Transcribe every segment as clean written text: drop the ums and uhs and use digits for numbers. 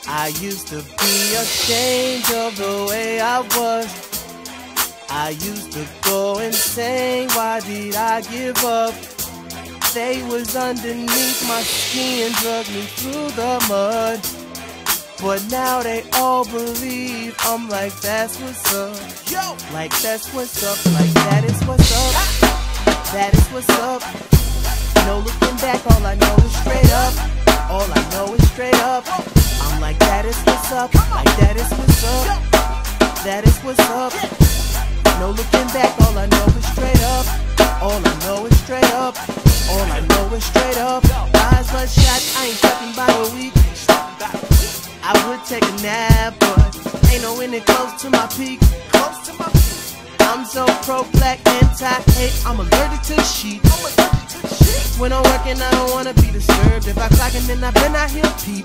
I used to be ashamed of the way I was. I used to go insane, why did I give up? They was underneath my skin, drug me through the mud. But now they all believe I'm like, that's what's up. Yo! Like that's what's up, like that is what's up. That is what's up. No looking back, all I know is straight up. All I know is straight up. I'm like, that is what's up. Like that is what's up. That is what's up. No looking back, all I know is straight up. All I know is straight up. All I know is straight up. Eyes bloodshot, I ain't fucking by a week. I would take a nap, but ain't no winning close to my peak. Close to my peak. I'm so pro-black, anti-hate, I'm allergic to sheep. When I'm working, I don't wanna be disturbed. If I clock and then I better not hear peep.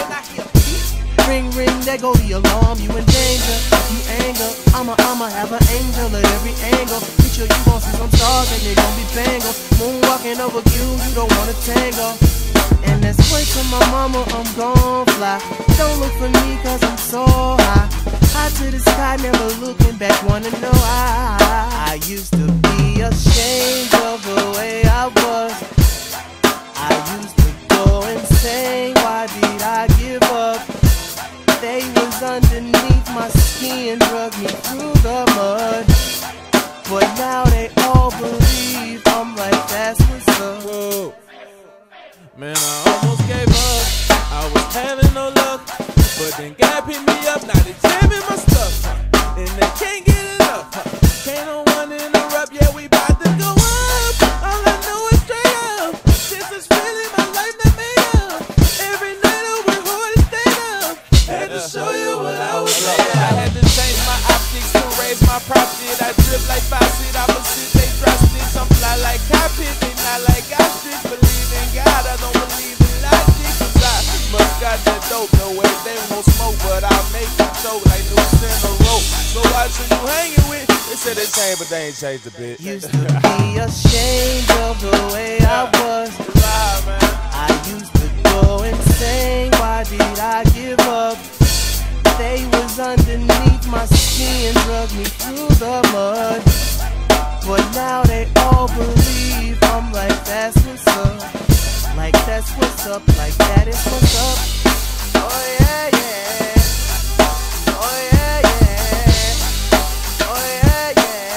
Ring, ring, there go the alarm. You in danger, if you anger, I'ma have an angel at every angle. Picture you gon' see some stars and they gon' be bangles. Moonwalking over you don't wanna tangle. And let's wait till my mama, I'm gon' fly. Don't look for me cause I'm so high. High to the sky, never looking back, wanna know I used to be ashamed of the way I was. I used to go insane, why did I give up? They was underneath my skin, drug me through the mud. But now they all believe I'm like, that's what's up. Whoa. Man, I almost gave up, I was having no luck. But then God picked me up, now they jamming my stuff, and they can't get it up. Can't no one interrupt, yeah, we bout to go up. All I know is straight up, this is really my life that made up. Every night I work hard to stay up. Had to show you what I was made of. I had to change my optics to raise my profit. I drip like faucet, opposite, they trust it. Some fly like carpet, they not like ostrich. Believe in God, I don't believe in logic. Cause I must got that dope, no way they won't smoke, but I make them choke like noose in a rope. So watch who you hanging with. They said they changed, but they ain't changed a bit. Used to be ashamed of the way I was. I used to go insane, why did I give up? They was underneath my skin, drug me through the mud. But now they all believe I'm like, that's what's up. Like that's what's up, like that is what's up. Oh yeah, yeah. Oh yeah, yeah. Oh yeah,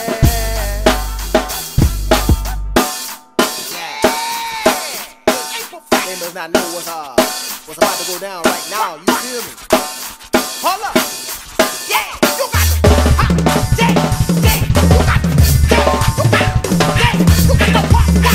yeah. They must not know what's about to go down right now, you feel me? Hold up! Yeah! You got to! Yeah! Yeah! You got to! Yeah! You got to!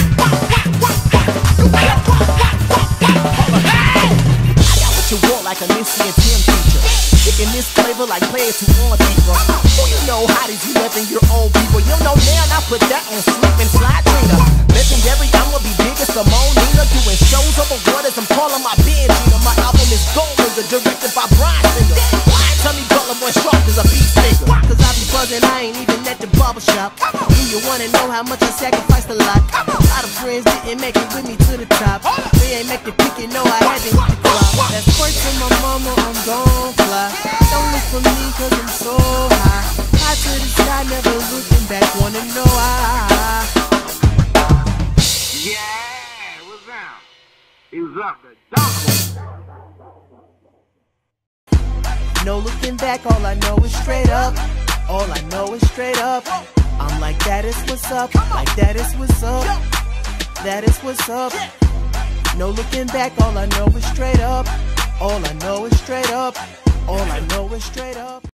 You want like a Missy and Tim teacher. Kicking this flavor like players who want people. Who you know how these you loving your own people. You know now I put that on slip and slide Trina. Legendary, I'ma be big as Simone Nina. Doing shows over waters, I'm calling my Benjina. My album is Golden, directed by Brian Singer. Tell me Butler Boy Sharp is a beat maker. Cause I be buzzing, I ain't even at the barbershop. Do you wanna know how much I sacrificed a lot? A lot of friends didn't make it with me to the top. They ain't make the pick, you know I had to hit the clock. That's first to my mama, I'm gon' fly. Don't look for me cause I'm so high. High to the sky, never looking back, wanna know I. Yeah, what's up? He was up the dog. No looking back, all I know is straight up. All I know is straight up. I'm like, that is what's up. Like that is what's up. That is what's up. No looking back, all I know is straight up. All I know is straight up. All I know is straight up.